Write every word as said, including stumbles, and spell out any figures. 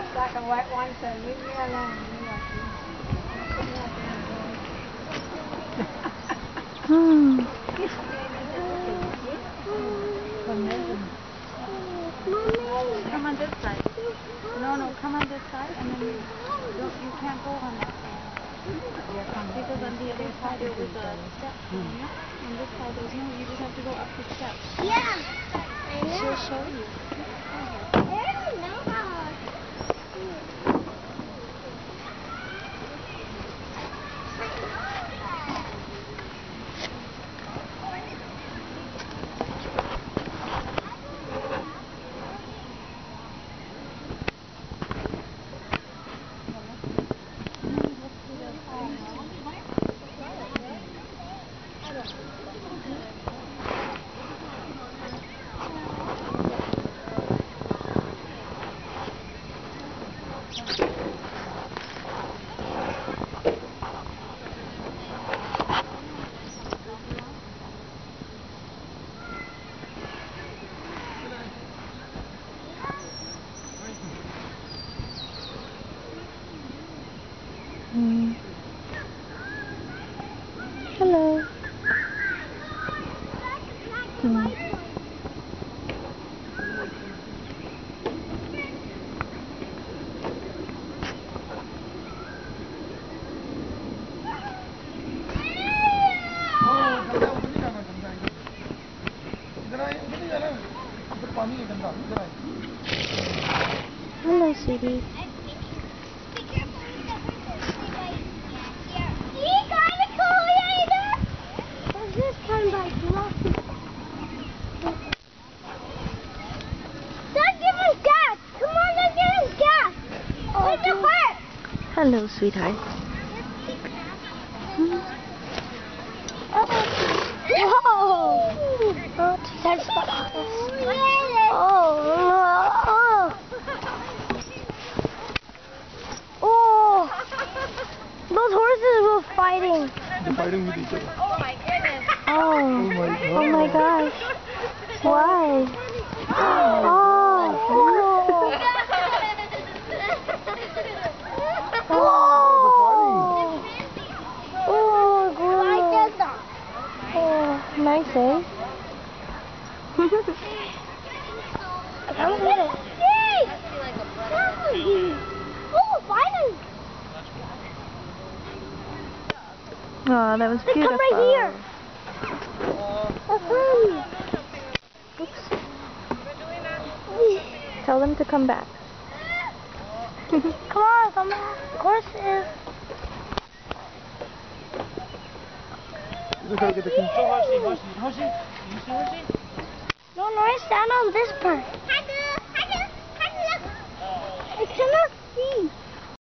Black and white one said, leave me alone. Hmm. Come on this side. No, no, come on this side, and then you don't, you can't go on that side. Because on the other side there was a step. Mm. On this side there's no, you just have to go up the steps. Yeah, I know. She'll show you. I don't know how. Mm. Hello. Mm. Hello, sweetie. Hello, sweetheart. Hmm? Oh. Whoa! Oh, that's the oh, oh, oh! Those horses were fighting. They're fighting with each other. Oh my goodness. Oh, Oh my god. Oh my gosh. Why? Oh. Oh. Oh. Oh, good. Oh, nice, eh? Come get it. Oh, finally. Oh, that was beautiful. Come right here. Uh, Oops. Tell them to come back. Come on, come on. Horses. Look how get the king. No, no, I stand on this part.